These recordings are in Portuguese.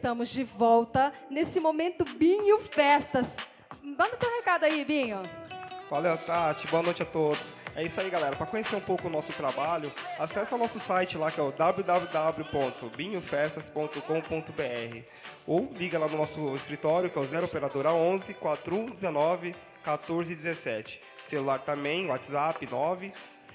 estamos de volta nesse momento Binho Festas. Manda teu recado aí, Binho. Valeu, Tati. Boa noite a todos. É isso aí, galera. Para conhecer um pouco o nosso trabalho, acesse o nosso site lá, que é o www.binhofestas.com.br, ou liga lá no nosso escritório, que é o 0 operadora 11 4119 1417. Celular também, WhatsApp 9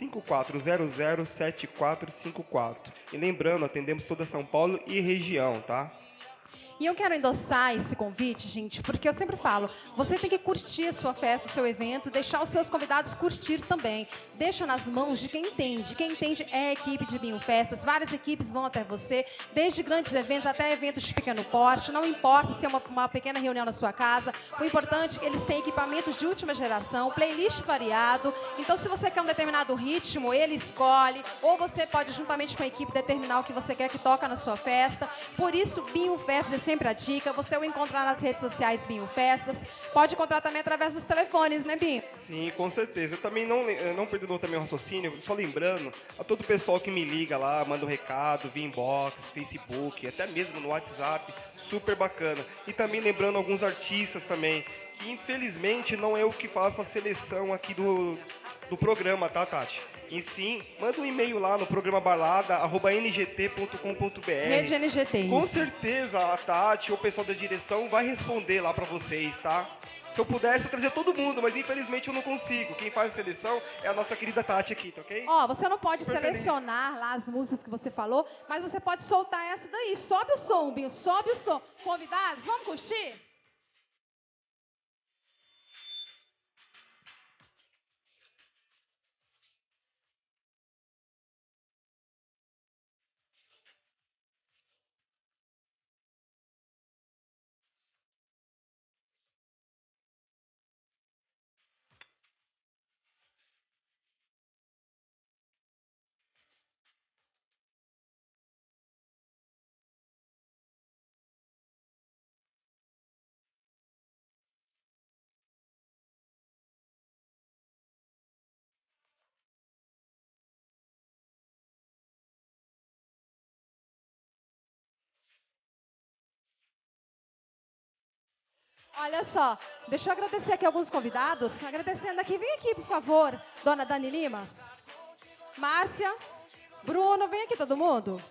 54007454. E lembrando, atendemos toda São Paulo e região, tá? E eu quero endossar esse convite, gente, porque eu sempre falo, você tem que curtir a sua festa, o seu evento, deixar os seus convidados curtir também. Deixa nas mãos de quem entende. Quem entende é a equipe de Binho Festas. Várias equipes vão até você, desde grandes eventos até eventos de pequeno porte. Não importa se é uma pequena reunião na sua casa. O importante é que eles têm equipamentos de última geração, playlist variado. Então, se você quer um determinado ritmo, ele escolhe. Ou você pode, juntamente com a equipe, determinar o que você quer que toca na sua festa. Por isso, Binho Festas é sempre a dica. Você vai encontrar nas redes sociais Binho Festas. Pode encontrar também através dos telefones, né, Binho? Sim, com certeza. Eu também não perdendo também o raciocínio, só lembrando a todo o pessoal que me liga lá, manda um recado via inbox, Facebook, até mesmo no WhatsApp, super bacana. E também lembrando alguns artistas também, que infelizmente não é o que faço a seleção aqui do programa, tá, Tati? E sim, manda um e-mail lá no programa balada@ngt.com.br. Rede NGT, Com isso. certeza a Tati ou o pessoal da direção vai responder lá pra vocês, tá? Se eu pudesse, eu trazia todo mundo, mas infelizmente eu não consigo. Quem faz a seleção é a nossa querida Tati aqui, tá ok? Ó, você não pode Super selecionar lá as músicas que você falou, mas você pode soltar essa daí. Sobe o som, Binho, sobe o som. Convidados, vamos curtir? Olha só, deixa eu agradecer aqui alguns convidados. Agradecendo aqui, vem aqui, por favor, dona Dani Lima. Márcia, Bruno, vem aqui todo mundo.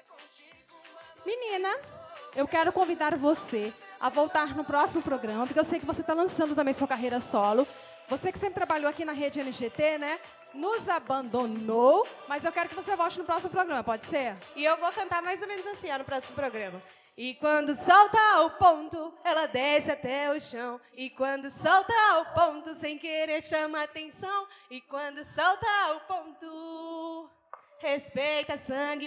Menina, eu quero convidar você a voltar no próximo programa, porque eu sei que você está lançando também sua carreira solo. Você que sempre trabalhou aqui na rede NGT, né? Nos abandonou, mas eu quero que você volte no próximo programa, pode ser? E eu vou cantar mais ou menos assim, ó, no próximo programa. E quando solta o ponto, ela desce até o chão. E quando solta o ponto, sem querer chama atenção. E quando solta o ponto, respeita sangue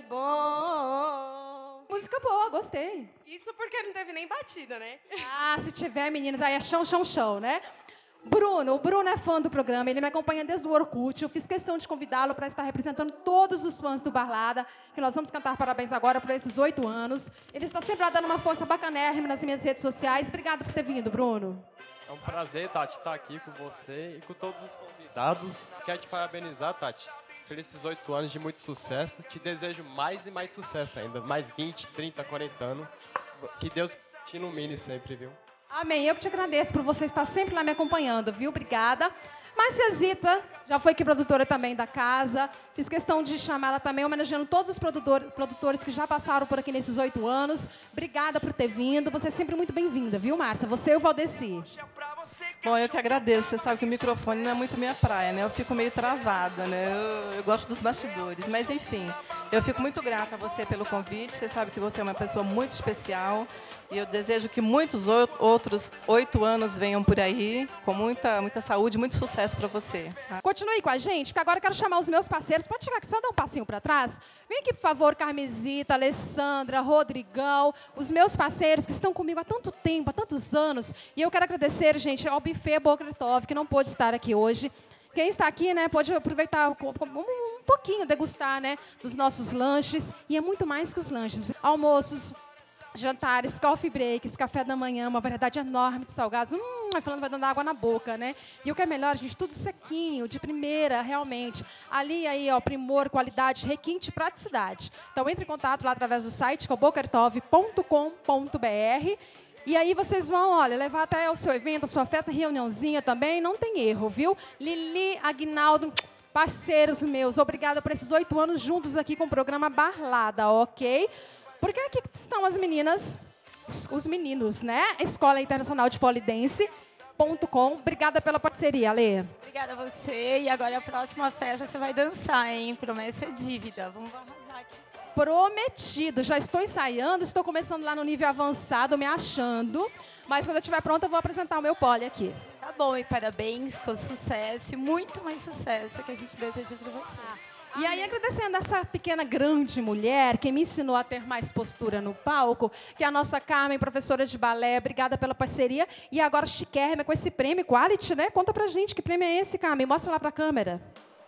bom. Música boa, gostei. Isso porque não teve nem batida, né? Ah, se tiver, meninas, aí é chão, chão, chão, né? Bruno, o Bruno é fã do programa, ele me acompanha desde o Orkut. Eu fiz questão de convidá-lo para estar representando todos os fãs do Balada, que nós vamos cantar parabéns agora por esses 8 anos. Ele está sempre lá dando uma força bacanérrima nas minhas redes sociais. Obrigada por ter vindo, Bruno. É um prazer, Tati, estar aqui com você e com todos os convidados. Quero te parabenizar, Tati, por esses 8 anos de muito sucesso. Te desejo mais e mais sucesso ainda, mais 20, 30, 40 anos. Que Deus te ilumine sempre, viu? Amém. Eu que te agradeço por você estar sempre lá me acompanhando, viu? Obrigada. Márcia Zita, já foi aqui produtora também da casa. Fiz questão de chamar ela também, homenageando todos os produtores que já passaram por aqui nesses 8 anos. Obrigada por ter vindo. Você é sempre muito bem-vinda, viu, Márcia? Você e o Valdeci. Bom, eu que agradeço. Você sabe que o microfone não é muito minha praia, né? Eu fico meio travada, né? Eu gosto dos bastidores. Mas, enfim, eu fico muito grata a você pelo convite. Você sabe que você é uma pessoa muito especial. E eu desejo que muitos outros 8 anos venham por aí, com muita saúde, muito sucesso para você. Tá? Continue com a gente, porque agora eu quero chamar os meus parceiros. Pode chegar aqui, só dar um passinho para trás. Vem aqui, por favor, Carmesita, Alessandra, Rodrigão, os meus parceiros que estão comigo há tanto tempo, há tantos anos. E eu quero agradecer, gente, ao Buffet Bokretov, que não pôde estar aqui hoje. Quem está aqui, né, pode aproveitar um pouquinho, degustar, né, dos nossos lanches. E é muito mais que os lanches. Almoços, Jantares, coffee breaks, café da manhã, uma variedade enorme de salgados. Vai falando, vai dando água na boca, né? E o que é melhor, gente, tudo sequinho, de primeira, realmente. Ali, aí, ó, primor, qualidade, requinte, praticidade. Então, entre em contato lá através do site, que é o bokertov.com.br. E aí vocês vão, olha, levar até o seu evento, a sua festa, reuniãozinha também, não tem erro, viu? Lili, Aguinaldo, parceiros meus, obrigada por esses 8 anos juntos aqui com o programa Barlada, ok? Porque aqui estão as meninas, os meninos, né? Escola Internacional de Polidense.com. Obrigada pela parceria, Alê. Obrigada a você. E agora a próxima festa você vai dançar, hein? Promessa é dívida. Vamos arrasar aqui. Prometido. Já estou ensaiando, estou começando lá no nível avançado, me achando. Mas quando eu estiver pronta, eu vou apresentar o meu pole aqui. Tá bom, e parabéns, com sucesso. E muito mais sucesso que a gente deseja para você. E aí, agradecendo essa pequena, grande mulher que me ensinou a ter mais postura no palco, que é a nossa Carmen, professora de balé. Obrigada pela parceria. E agora, chiquérrima, com esse prêmio Quality, né? Conta pra gente, que prêmio é esse, Carmen? Mostra lá pra câmera.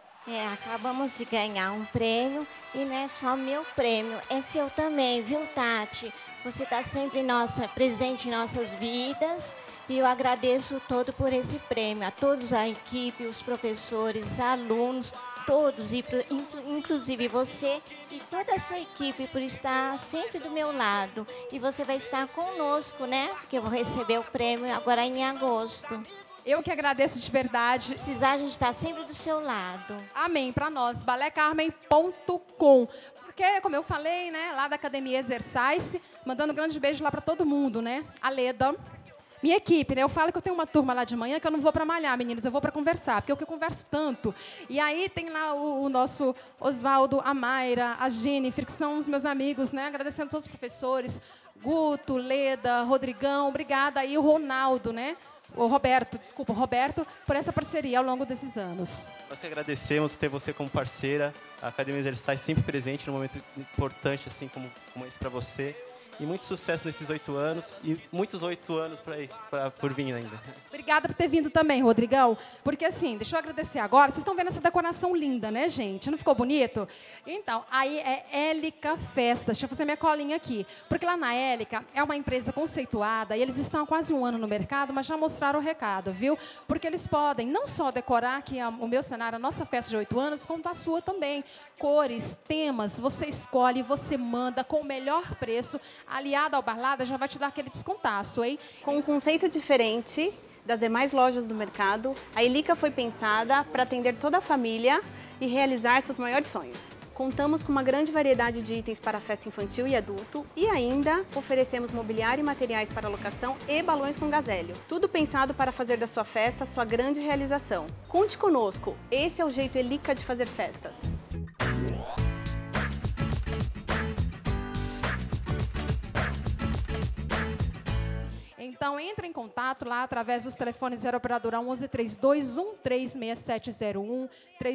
Acabamos de ganhar um prêmio e não é só meu prêmio, é seu também, viu, Tati? Você está sempre presente em nossas vidas e eu agradeço todo por esse prêmio, a todos a equipe, os professores, alunos, todos, inclusive você e toda a sua equipe por estar sempre do meu lado. E você vai estar conosco, né? Porque eu vou receber o prêmio agora em agosto. Eu que agradeço de verdade. Se precisar, a gente está sempre do seu lado. Amém, para nós, balécarmen.com. Porque, como eu falei, né, lá da Academia Exercise, mandando um grande beijo lá para todo mundo, né? A Leda, minha equipe, né? Eu falo que eu tenho uma turma lá de manhã que eu não vou para malhar, meninos, eu vou para conversar, porque eu converso tanto. E aí tem lá o nosso Oswaldo, a Mayra, a Jennifer, que são os meus amigos, né? Agradecendo a todos os professores, Guto, Leda, Rodrigão, obrigada aí, o Ronaldo, né? O Roberto, por essa parceria ao longo desses anos. Nós agradecemos ter você como parceira, a Academia Exercise sempre presente num momento importante assim como esse para você. E muito sucesso nesses 8 anos e muitos 8 anos por vir ainda. Obrigada por ter vindo também, Rodrigão. Porque assim, deixa eu agradecer agora. Vocês estão vendo essa decoração linda, né, gente? Não ficou bonito? Então, aí é Élica Festas. Deixa eu fazer minha colinha aqui. Porque lá na Élica é uma empresa conceituada e eles estão há quase 1 ano no mercado, mas já mostraram o recado, viu? Porque eles podem não só decorar aqui o meu cenário, a nossa festa de 8 anos, como a sua também. Cores, temas, você escolhe, você manda com o melhor preço. Aliado ao Barlada, já vai te dar aquele descontaço, hein? Com um conceito diferente das demais lojas do mercado, a Élica foi pensada para atender toda a família e realizar seus maiores sonhos. Contamos com uma grande variedade de itens para festa infantil e adulto e ainda oferecemos mobiliário e materiais para locação e balões com gazélio. Tudo pensado para fazer da sua festa sua grande realização. Conte conosco, esse é o jeito Élica de fazer festas. Então, entre em contato lá através dos telefones 0 operadora 11 32136701,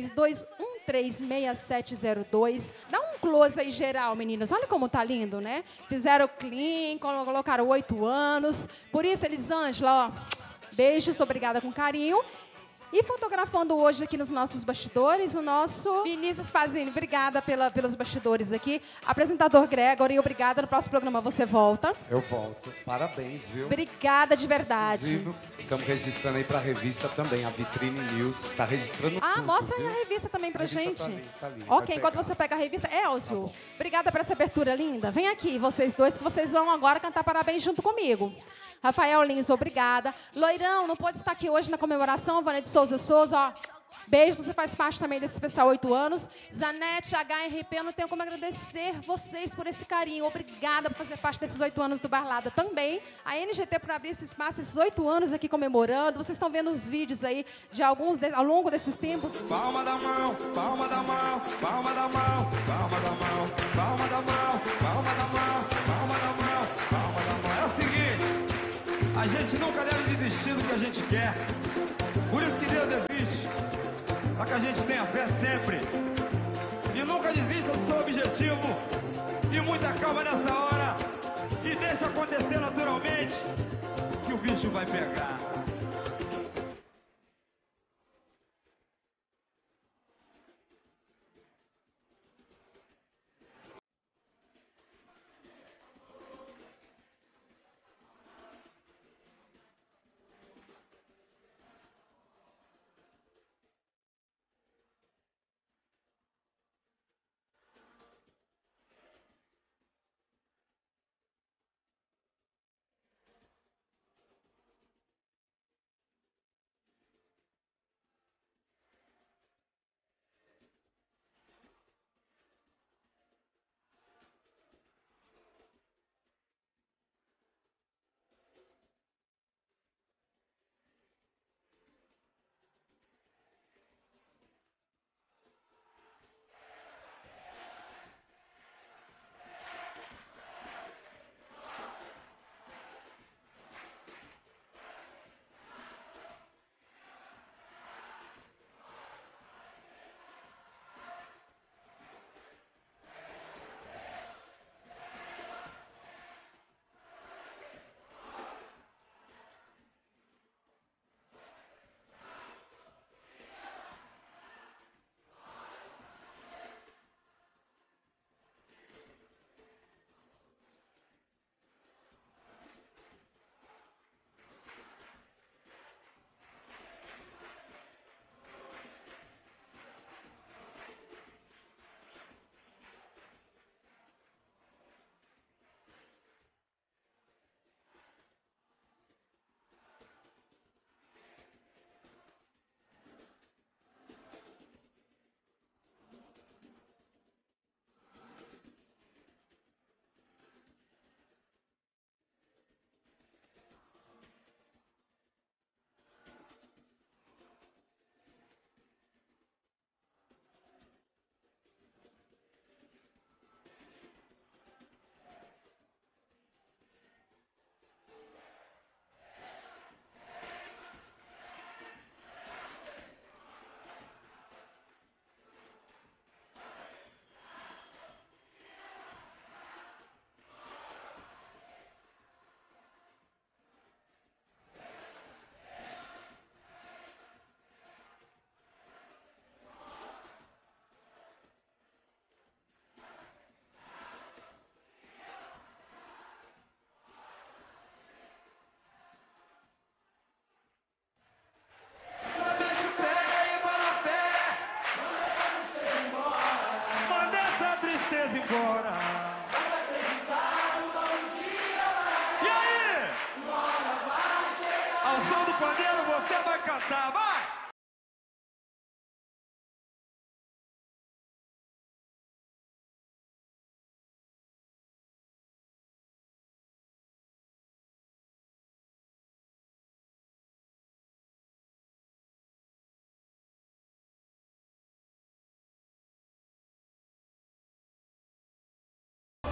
32136702. Dá um close aí geral, meninas. Olha como tá lindo, né? Fizeram clean, colocaram 8 anos. Por isso, Elisângela, ó, beijos, obrigada com carinho. E fotografando hoje aqui nos nossos bastidores, o nosso Vinícius Pazini. Obrigada pelos bastidores aqui. Apresentador Gregory, obrigada. No próximo programa você volta. Eu volto. Parabéns, viu? Obrigada de verdade. Inclusive, estamos registrando aí para a revista também, a Vitrine News. Está registrando tudo, mostra viu? aí a revista também pra gente. Tá ali, ok, enquanto você pega a revista. Elcio, obrigada por essa abertura linda. Vem aqui, vocês dois, que vocês vão agora cantar parabéns junto comigo. Rafael Lins, obrigada. Loirão, não pode estar aqui hoje na comemoração. Vânia de Souza, ó. Beijo, você faz parte também desse especial 8 anos. Zanete, HRP, eu não tenho como agradecer vocês por esse carinho. Obrigada por fazer parte desses 8 anos do Barlada também. A NGT por abrir esse espaço, esses 8 anos aqui comemorando. Vocês estão vendo os vídeos aí de alguns ao longo desses tempos. Palma da mão, palma da mão, palma da mão, palma da mão, palma da mão, palma da mão, palma da mão, palma da mão. É o seguinte, a gente nunca deve desistir do que a gente quer. Por isso que Deus existe. Para que a gente tenha fé sempre. E nunca desista do seu objetivo. E muita calma nessa hora. E deixa acontecer naturalmente. Que o bicho vai pegar.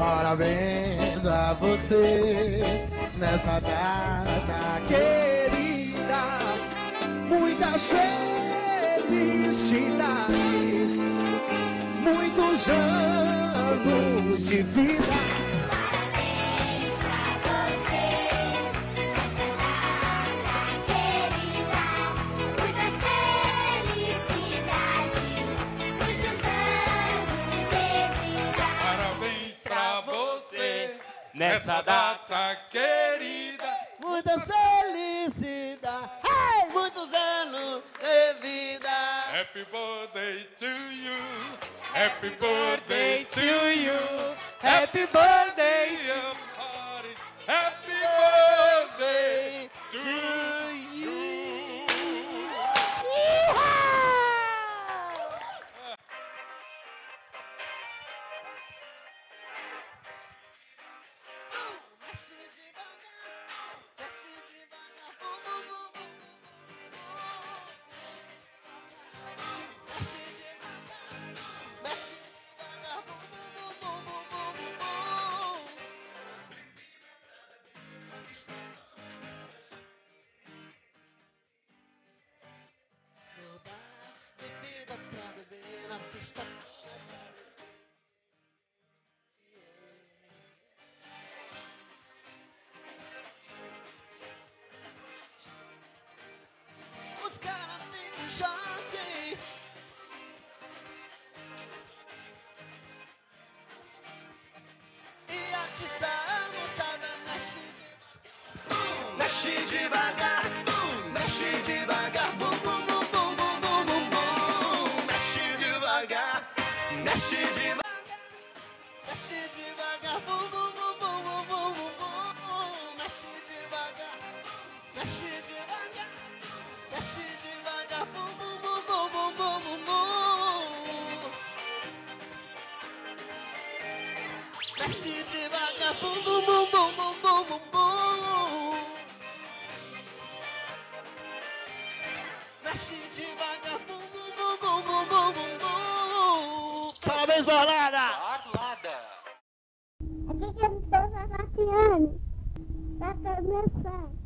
Parabéns a você nessa data querida. Muitas felicidades, muitos anos de vida. Nessa data querida, muita felicidade, hey! Muitos anos de vida. Happy birthday to you, happy birthday to you, happy birthday to you, happy birthday to you. Os caras ficam choque. E atiça a moçada, mexe devagar, mexe devagar, bum bum bum bum bum bum bum bum, mexe devagar, mexe devagar, mexe devagar, bum bum bum bum bum bum bum, mexe devagar, mexe devagar. Mexe devagar, bum bum bum bum bum bum bum bum. Mexe devagar, bum bum bum bum bum bum bum bum. Mexe devagar, bum bum bum bum bum bum bum bum. Parabéns, Bolada! Bolada! Aqui que eu estou na Tatiane. Vai começar.